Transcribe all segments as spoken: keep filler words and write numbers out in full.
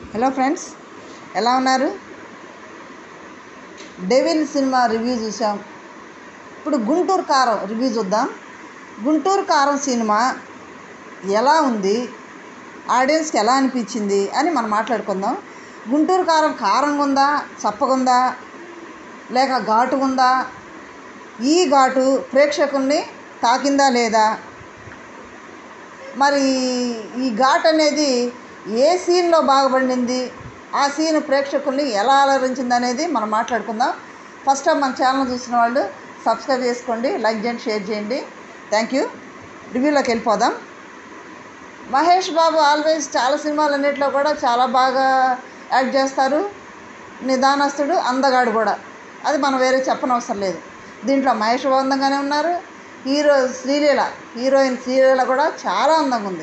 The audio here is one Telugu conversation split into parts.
హలో ఫ్రెండ్స్, ఎలా ఉన్నారు? డెవిల్ సినిమా రివ్యూ చూసాం. ఇప్పుడు గుంటూరు కారం రివ్యూ చూద్దాం. గుంటూరు కారం సినిమా ఎలా ఉంది, ఆడియన్స్కి ఎలా అనిపించింది అని మనం మాట్లాడుకుందాం. గుంటూరు కారం కారంగా ఉందా, చప్పగా ఉందా, లేక ఘాటుగా ఉందా, ఈ ఘాటు ప్రేక్షకుల్ని తాకిందా లేదా, మరి ఈ ఘాట్ అనేది ఏ సీన్లో బాగుపడింది, ఆ సీన్ ప్రేక్షకుల్ని ఎలా అలరించింది అనేది మనం మాట్లాడుకుందాం. ఫస్ట్ టైం మన ఛానల్ చూసిన వాళ్ళు సబ్స్క్రైబ్ చేసుకోండి, లైక్ చేయండి, షేర్ చేయండి. Thank you. రివ్యూలోకి వెళ్ళిపోదాం. మహేష్ బాబు ఆల్వేస్ చాలా సినిమాలు అన్నింటిలో కూడా చాలా బాగా యాక్ట్ చేస్తారు. నిదానస్తుడు, అందగాడు కూడా, అది మనం వేరే చెప్పనవసరం లేదు. దీంట్లో మహేష్ బాబు అందంగానే ఉన్నారు. హీరో శ్రీలీల హీరోయిన్ శ్రీలీల కూడా చాలా అందంగా ఉంది.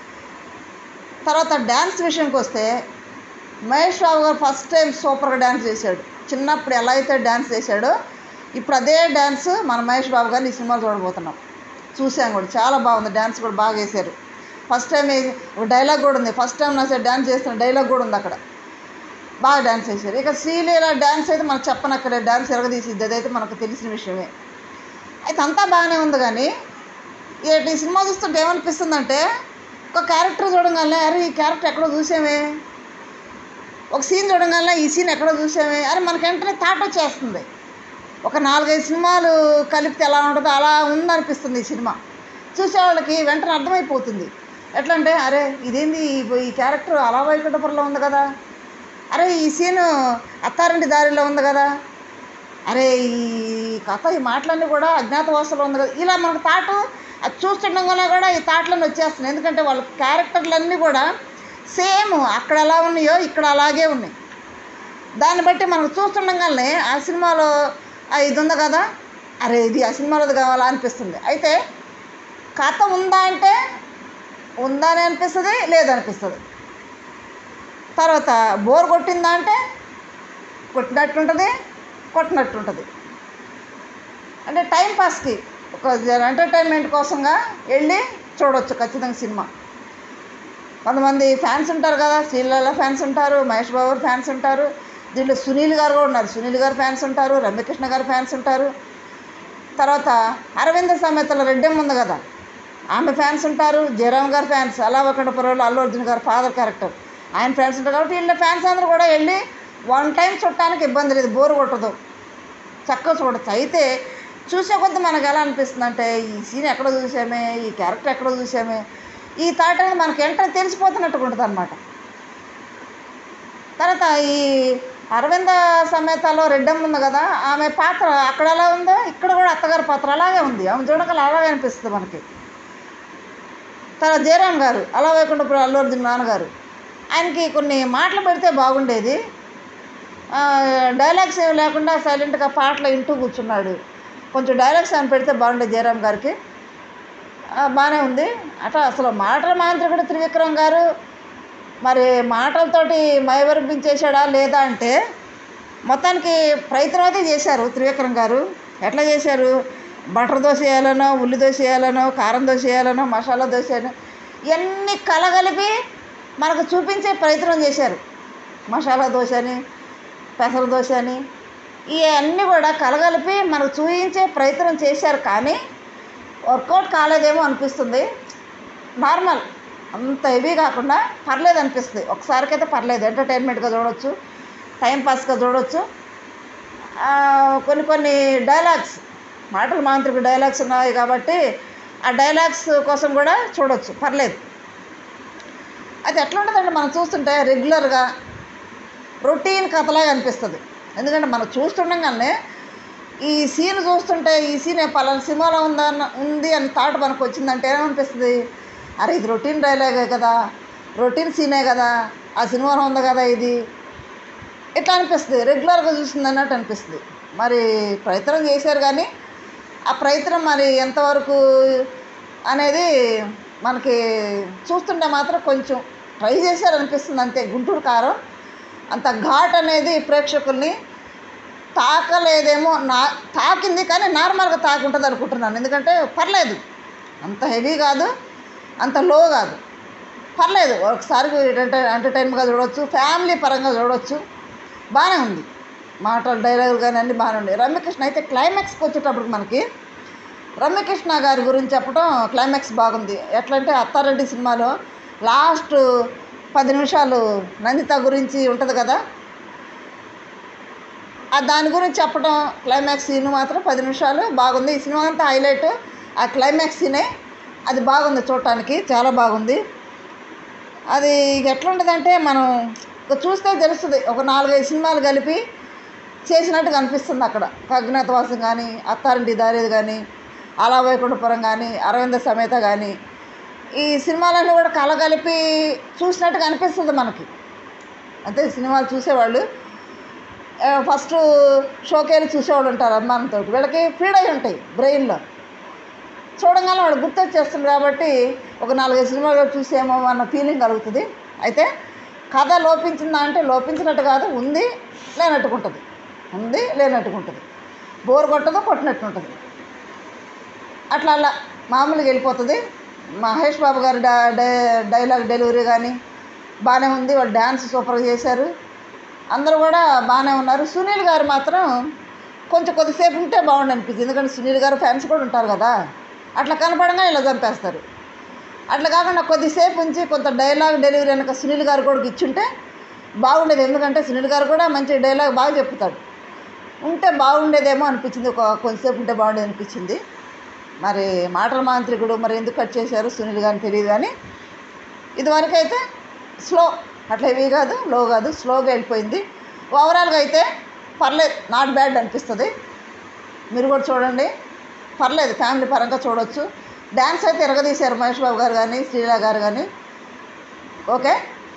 తర్వాత డ్యాన్స్ విషయంకి వస్తే మహేష్ బాబు గారు ఫస్ట్ టైం సూపర్గా డ్యాన్స్ చేశాడు. చిన్నప్పుడు ఎలా అయితే డ్యాన్స్ చేశాడో ఇప్పుడు అదే డ్యాన్స్ మన మహేష్ బాబు గారిని ఈ సినిమాలో చూడబోతున్నాం. చూసాం కూడా, చాలా బాగుంది. డ్యాన్స్ కూడా బాగా వేశారు. ఫస్ట్ టైం ఒక డైలాగ్ కూడా ఉంది. ఫస్ట్ టైం నా సరే డ్యాన్స్ చేస్తున్న డైలాగ్ కూడా ఉంది అక్కడ. బాగా డ్యాన్స్ చేశారు. ఇక శ్రీలీల డ్యాన్స్ అయితే మనకు చెప్పనక్కర్లేదు, డ్యాన్స్ ఎరగదీసిద్ది, అదైతే మనకు తెలిసిన విషయమే. అయితే అంతా బాగానే ఉంది. కానీ ఈ సినిమా చూస్తుంటే ఏమనిపిస్తుందంటే, ఒక క్యారెక్టర్ చూడగానే అరే ఈ క్యారెక్టర్ ఎక్కడో చూసామే, ఒక సీన్ చూడగానే ఈ సీన్ ఎక్కడో చూసామే అని మనకి వెంటనే థాట్ వచ్చేస్తుంది. ఒక నాలుగైదు సినిమాలు కలిపితే ఎలా ఉంటుందో అలా ఉందనిపిస్తుంది ఈ సినిమా. చూసేవాళ్ళకి వెంటనే అర్థమైపోతుంది. ఎట్లా అంటే, అరే ఇదేంది ఈ క్యారెక్టర్ అలా వైకుంఠపురంలో ఉంది కదా, అరే ఈ సీను అత్తారింటి దారిలో ఉంది కదా, అరే ఈ కథ ఈ మాటలన్నీ కూడా అజ్ఞాతవాసంలో ఉంది కదా, ఇలా మనకు థాటు అది చూస్తుండగానే కూడా ఈ థాట్లన్నీ వచ్చేస్తున్నాయి. ఎందుకంటే వాళ్ళ క్యారెక్టర్లన్నీ కూడా సేమ్, అక్కడ ఎలా ఉన్నాయో ఇక్కడ అలాగే ఉన్నాయి. దాన్ని బట్టి మనకు చూస్తుండగానే ఆ సినిమాలో ఇది ఉంది కదా, అరే ఇది ఆ సినిమాలోది కావాలా అనిపిస్తుంది. అయితే కథ ఉందా అంటే ఉందని అనిపిస్తుంది, లేదనిపిస్తుంది. తర్వాత బోర్ కొట్టిందా అంటే కొట్టినట్టుంటుంది, కొట్టినట్టుంటుంది. అంటే టైంపాస్కి ఒక ఎంటర్టైన్మెంట్ కోసంగా వెళ్ళి చూడవచ్చు ఖచ్చితంగా సినిమా. కొంతమంది ఫ్యాన్స్ ఉంటారు కదా, శ్రీలీల ఫ్యాన్స్ ఉంటారు, మహేష్ బాబు ఫ్యాన్స్ ఉంటారు, దీంట్లో సునీల్ గారు కూడా ఉన్నారు, సునీల్ గారు ఫ్యాన్స్ ఉంటారు, రమ్యకృష్ణ గారు ఫ్యాన్స్ ఉంటారు. తర్వాత అరవింద సమేతలో రెడ్డెమ్మ ఉంది కదా, ఆమె ఫ్యాన్స్ ఉంటారు. జయరామ్ గారు ఫ్యాన్స్, అలా వైకుంఠపురంలో అల్లు అర్జున్ గారు ఫాదర్ క్యారెక్టర్, ఆయన ఫ్యాన్స్ ఉంటారు. కాబట్టి వీళ్ళ ఫ్యాన్స్ అందరూ కూడా వెళ్ళి వన్ టైం చూడటానికి ఇబ్బంది లేదు, బోరు కొట్టదు, చక్కగా చూడచ్చు. అయితే చూసే కొద్ది మనకు ఎలా అనిపిస్తుంది అంటే, ఈ సీన్ ఎక్కడో చూసామే, ఈ క్యారెక్టర్ ఎక్కడో చూసామే, ఈ థాట్ అనేది మనకు వెంటనే తెలిసిపోతున్నట్టుగా ఉంటుంది అన్నమాట. తర్వాత ఈ అరవింద సమేతలో రెడ్డమ్మ ఉంది కదా, ఆమె పాత్ర అక్కడ ఎలా ఉందో ఇక్కడ కూడా అత్తగారి పాత్ర అలాగే ఉంది. ఆమె చూడగల అలాగే అనిపిస్తుంది మనకి. తర్వాత జయరామ్ గారు, అలా వైకుంఠపురం అల్లు అర్జున్ నాన్నగారు, ఆయనకి కొన్ని మాటలు పెడితే బాగుండేది. డైలాగ్స్ ఏమి లేకుండా సైలెంట్గా పాటలు వింటూ కూర్చున్నాడు. కొంచెం డైలాగ్స్ ఏమైనా పెడితే బాగుండేది జయరామ్ గారికి. బాగానే ఉంది. అట్లా అసలు మాటల మాంత్రికుడు త్రివిక్రమ్ గారు మరి మాటలతోటి మైమరిపించేశాడా లేదా అంటే, మొత్తానికి ప్రయత్నం అయితే చేశారు త్రివిక్రమ్ గారు. ఎట్లా చేశారు, బటర్ దోశ వేయాలనో, ఉల్లి దోశ వేయాలనో, కారం దోశ వేయాలనో, మసాలా దోశ వేయాలనో, ఇవన్నీ కలగలిపి మనకు చూపించే ప్రయత్నం చేశారు. మసాలా దోశ అని, పెసర దోశ అని, ఇవన్నీ కూడా కలగలిపి మనకు చూపించే ప్రయత్నం చేశారు. కానీ వర్కౌట్ కాలేదేమో అనిపిస్తుంది. నార్మల్, అంత హెవీ కాకుండా పర్లేదు అనిపిస్తుంది. ఒకసారికైతే పర్లేదు, ఎంటర్టైన్మెంట్గా చూడవచ్చు, టైంపాస్గా చూడవచ్చు. కొన్ని కొన్ని డైలాగ్స్, మాటల మాంత్రిక డైలాగ్స్ ఉన్నాయి కాబట్టి ఆ డైలాగ్స్ కోసం కూడా చూడవచ్చు, పర్లేదు. అది ఎట్లా ఉంటుందంటే మనం చూస్తుంటే రెగ్యులర్గా రొటీన్ కథలాగా అనిపిస్తుంది. ఎందుకంటే మనం చూస్తుండగానే ఈ సీన్ చూస్తుంటే ఈ సీన్ పలానా సినిమాలో ఉందన్న ఉంది అని థాట్ మనకు వచ్చిందంటే ఏమనిపిస్తుంది, అరే ఇది రొటీన్ డైలాగే కదా, రొటీన్ సీనే కదా, ఆ సినిమాలో ఉంది కదా ఇది, ఇట్లా అనిపిస్తుంది. రెగ్యులర్గా చూస్తుంది అన్నట్టు అనిపిస్తుంది. మరి ప్రయత్నం చేశారు కానీ ఆ ప్రయత్నం మరి ఎంతవరకు అనేది మనకి చూస్తుంటే మాత్రం కొంచెం ట్రై చేశారు అనిపిస్తుంది అంతే. గుంటూరు కారం అంత ఘాట్ అనేది ప్రేక్షకుల్ని తాకలేదేమో, నా తాకింది కానీ నార్మల్గా తాకి ఉంటుంది అనుకుంటున్నాను. ఎందుకంటే పర్లేదు, అంత హెవీ కాదు, అంత లో కాదు, పర్లేదు, ఒకసారి ఎంటర్టైన్గా చూడవచ్చు, ఫ్యామిలీ పరంగా చూడవచ్చు, బాగానే ఉంది. మాటలు డైలాగులు కానీ అన్నీ బాగానే ఉన్నాయి. రమ్యకృష్ణ అయితే క్లైమాక్స్కి వచ్చేటప్పటికి మనకి రమ్యకృష్ణ గారి గురించి చెప్పడం క్లైమాక్స్ బాగుంది. ఎట్లా అంటే అత్తారెడ్డి సినిమాలో లాస్ట్ పది నిమిషాలు నందిత గురించి ఉంటుంది కదా, ఆ దాని గురించి చెప్పడం క్లైమాక్స్ సీన్ మాత్రం పది నిమిషాలు బాగుంది. ఈ సినిమా అంతా హైలైట్ ఆ క్లైమాక్స్ సీనే. అది బాగుంది, చూడటానికి చాలా బాగుంది. అది ఎట్లుంటుందంటే మనం చూస్తే తెలుస్తుంది, ఒక నాలుగైదు సినిమాలు కలిపి చేసినట్టుగా అనిపిస్తుంది. అక్కడ అజ్ఞాతవాసం కానీ, అత్తారింటి దారేది కానీ, అలా వైకుంఠపురం కానీ, అరవింద సమేత కానీ, ఈ సినిమాలన్నీ కూడా కలగలిపి చూసినట్టుగా అనిపిస్తుంది మనకి. అంటే సినిమాలు చూసేవాళ్ళు ఫస్ట్ షోకేలు చూసేవాళ్ళు ఉంటారు అభిమానంతో, వీళ్ళకి ఫీడ్ అయి ఉంటాయి బ్రెయిన్లో, చూడంగానే వాళ్ళు గుర్తొచ్చేస్తుంది. కాబట్టి ఒక నాలుగైదు సినిమాలు చూసేమో అన్న ఫీలింగ్ కలుగుతుంది. అయితే కథ లోపించిందా అంటే లోపించినట్టు కాదు, ఉంది లేనట్టుకుంటుంది, ఉంది లేనట్టుకుంటుంది, బోర్ కొట్టదు కొట్టినట్టు ఉంటుంది, అట్లా అలా మామూలుగా వెళ్ళిపోతుంది. మహేష్ బాబు గారి డై డైలాగ్ డెలివరీ కానీ బాగానే ఉంది. వాళ్ళు డ్యాన్స్ సూపర్గా చేశారు, అందరూ కూడా బాగానే ఉన్నారు. సునీల్ గారు మాత్రం కొంచెం కొద్దిసేపు ఉంటే బాగుండు అనిపించింది, ఎందుకంటే సునీల్ గారు ఫ్యాన్స్ కూడా ఉంటారు కదా, అట్లా కనపడంగా ఇలా చంపేస్తారు. అట్లా కాకుండా కొద్దిసేపు ఉంచి కొంత డైలాగ్ డెలివరీ వెనక సునీల్ గారు కూడా ఇచ్చుంటే బాగుండేది, ఎందుకంటే సునీల్ గారు కూడా మంచి డైలాగ్ బాగా చెప్తాడు. ఉంటే బాగుండేదేమో అనిపించింది, ఒక కొంతసేపు ఉంటే బాగుండేది అనిపించింది. మరి మాటల మాంత్రికుడు మరి ఎందుకు కట్ చేశారు సునీల్ గారిని తెలియదు, కానీ ఇదివరకు అయితే స్లో, అట్లా హెవీ కాదు లో కాదు, స్లోగా వెళ్ళిపోయింది. ఓవరాల్గా అయితే పర్లేదు, నాట్ బ్యాడ్ అనిపిస్తుంది. మీరు కూడా చూడండి, పర్లేదు, ఫ్యామిలీ పరంగా చూడవచ్చు. డ్యాన్స్ అయితే ఎరగదీశారు మహేష్ బాబు గారు కానీ శ్రీలీల గారు కానీ. ఓకే,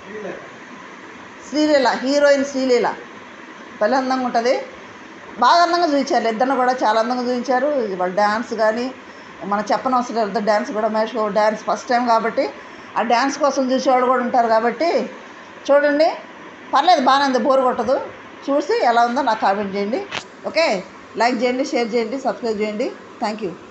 శ్రీలీల హీరోయిన్ శ్రీలీల భలే అందంగా ఉంటుంది, బాగా అందంగా చూపించారు. ఇద్దరిని కూడా చాలా అందంగా చూపించారు. వాళ్ళ డ్యాన్స్ కానీ మనం చెప్పనవసరం లేదు, డ్యాన్స్ కూడా Mahesh Babu dance first time కాబట్టి ఆ డ్యాన్స్ కోసం చూసేవాళ్ళు కూడా ఉంటారు. కాబట్టి చూడండి, పర్లేదు, బాగానే ఉంది, బోర్ కొట్టదు. చూసి ఎలా ఉందో నాకు కామెంట్ చేయండి. ఓకే, లైక్ చేయండి, షేర్ చేయండి, సబ్స్క్రైబ్ చేయండి. Thank you.